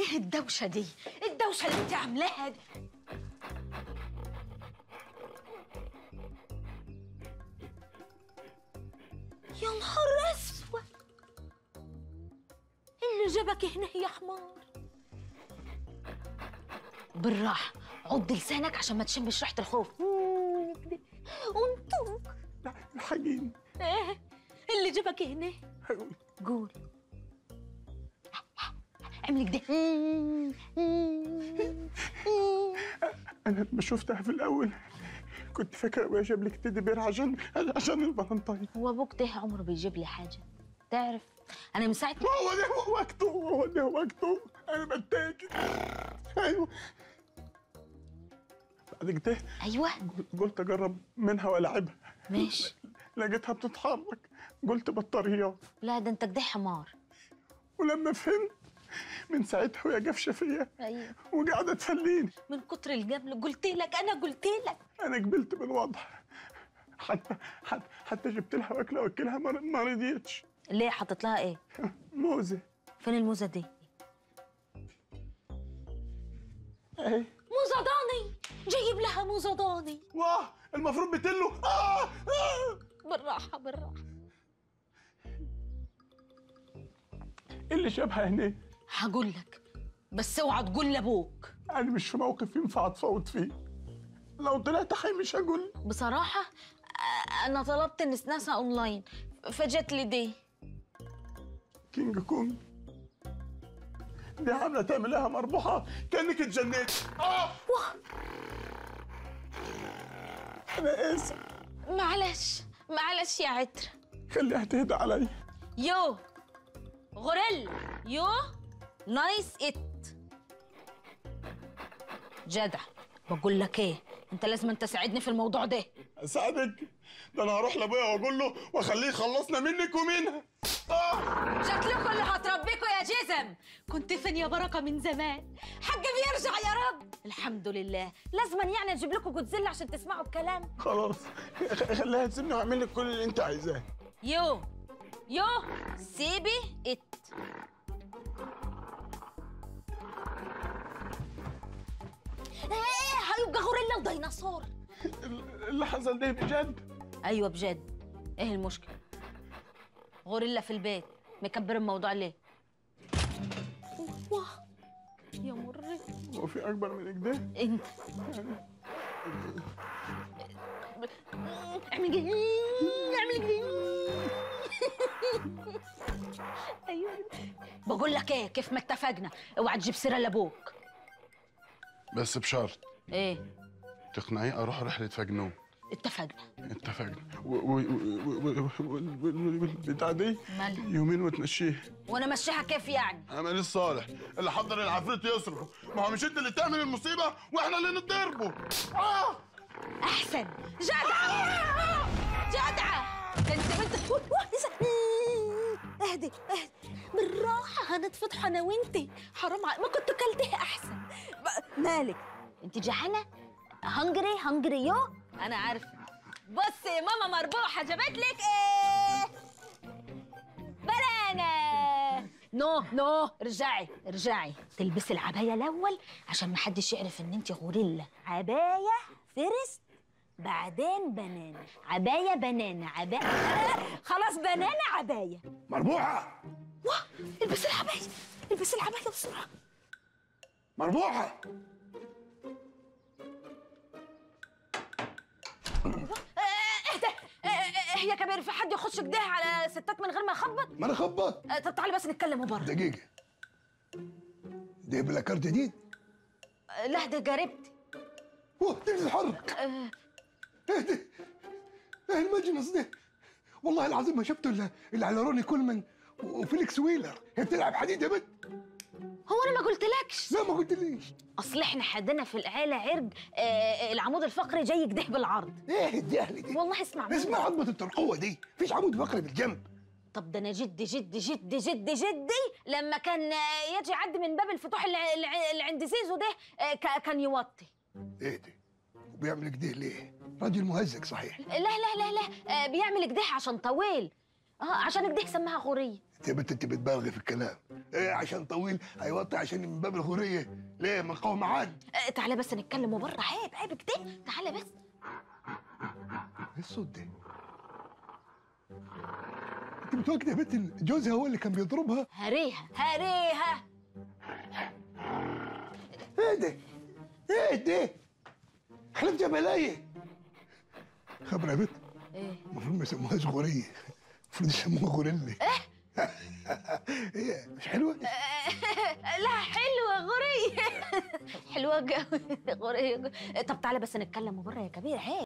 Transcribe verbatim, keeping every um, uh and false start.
ايه الدوشه دي؟ الدوشه اللي انت عاملاها دي؟ يا نهار اسود، اللي جابك هنا يا حمار؟ بالراحه، عض لسانك عشان ما تشمش ريحه الخوف. انطق. الحقيني. ايه اللي جابك هنا؟ هقول. قول. اعمل كده. انا لما شفتها في الاول كنت فاكره ابويا جاب لك تيدي بير عشان عشان الفالنتاين. هو ابوك ده عمره بيجيب لي حاجه، تعرف؟ انا من ساعه هو ده وقته، هو ده وقته. انا بتاكل. ايوه. بعد كده ايوه قلت اجرب منها والعبها. ماشي. لقيتها بتتحرك، قلت بطاريات. لا ده انت كده حمار. ولما فهمت من ساعتها وهي جافشه فيا. ايوه. وقاعده تفليني. من كتر الجمل قلت لك، انا قلت لك. انا قبلت بالوضع. حتى حتى حتى جبت لها واكله واكلها ما رضيتش. ليه حطيت لها ايه؟ موزه. فين الموزه دي؟ اهي. موزه ضاني، جايب لها موزه ضاني. واه المفروض بتلو. آه آه. بالراحه بالراحه. ايه اللي شابها هنا؟ هقول لك بس اوعى تقول لابوك. انا مش في موقف ينفع اتفاوض فيه. لو طلعت حي مش هقول. بصراحه انا طلبت نسناسه اونلاين فجت لي دي. كينج كونج دي عامله تعملها مربوحه كانك اتجنيت. اه انا اسف. معلش معلش يا عتر. خليها تهدى عليا. يو غوريلا يو نايس ات. جدع. بقول لك ايه، انت لازم انت تساعدني في الموضوع ده. اساعدك؟ ده انا هروح لابويا واقول له واخليه يخلصنا منك ومنها. آه. شكلكم اللي هتربيكوا يا جزم. كنت فين يا بركه من زمان؟ حاج بيرجع يا رب. الحمد لله. لازما يعني اجيب لكم جوتزيلا عشان تسمعوا الكلام. خلاص خليها تسيبني واعمل لك كل اللي انت عايزاه. يو يو سيبي ات. ايه هيبقى غوريلا وديناصور. اللي حصل ده بجد؟ ايوه بجد. ايه المشكله؟ غوريلا في البيت مكبر الموضوع ليه؟ واه يا مري. هو في اكبر من كده؟ انت اعمل كده اعمل كده. ايوه. بقول لك ايه، كيف ما اتفقنا اوعى تجيب سيره لابوك. بس بشرط. ايه؟ تقنعيه اروح رحله فجنون. اتفقنا. اتفقنا. والبتاع دي مالها؟ يومين وتمشيها. وانا مشيها كيف يعني؟ عمل الصالح اللي حضر العفريت يصرفه، ما هو مش انت اللي تعمل المصيبه واحنا اللي نتضربه. اه احسن. جدعه جدعه. ده انت بنت. اهدي اهدي بالراحه، هنتفضح انا وانتي. حرام عليك، ما كنت كلتها احسن. مالك انت جعانه؟ هنجري هنجري يو. انا عارفه. بصي ماما مربوحه جابت لك ايه؟ بنانه. نو نو ارجعي ارجعي. تلبسي العبايه الاول عشان ما حدش يعرف ان انت غوريلا. عبايه فيرست بعدين بنانه. عبايه بنانه عبايه. آه خلاص بنانه عبايه. مربوحه. واه البسي العبايه البسي العبايه بسرعه. مربوحه. اهدى. هي كبير، في حد يخش كده على ستات من غير ما يخبط؟ ما انا خبط. طب تعالي بس نتكلموا بره. دقيقه. جايب لك كارت جديد؟ لا ده جاربتي. اوه دي بتتحرك. أه. ايه ده؟ ايه المجنس ده؟ والله العظيم ما شفته الا اللي على روني كولمان وفيليكس ويلر. هي بتلعب حديد يا بنت. هو انا ما قلتلكش؟ لا ما قلتليش. اصل احنا حدنا في العيله عرج آه العمود الفقري جاي كده بالعرض. ايه الجهل دي؟ والله اسمع اسمع عظمه الترقوه دي، مفيش عمود فقري بالجنب. طب ده انا جدي جدي جدي جدي جدي لما كان يجي يعدي من باب الفتوح اللي, اللي عند زيزو ده آه كان يوطي. ايه ده؟ وبيعمل كده ليه؟ راجل مهزك صحيح. لا لا لا لا آه بيعمل كده عشان طويل. اه عشان كده سماها غوريه. انت يا بنت انت بتبالغي في الكلام. ايه عشان طويل هيوطي عشان من باب الغوريه؟ ليه ما نقوم عاد؟ آه، تعالى بس نتكلم بره. عيب عيب كده، تعالى بس. ايه الصوت ده؟ انت متأكد يا بنت ان جوزها هو اللي كان بيضربها؟ هريها هريها. ايه ده؟ ايه ده؟ حلف جبلايه. خبر يا بنت؟ ايه؟ المفروض ما يسموهاش غوريه، المفروض يسموها غوريلا. ايه؟ ايه مش حلوه؟ لا حلوة غورية. حلوة قوي غورية. طب تعالى بس نتكلم بره يا كبير. عيب.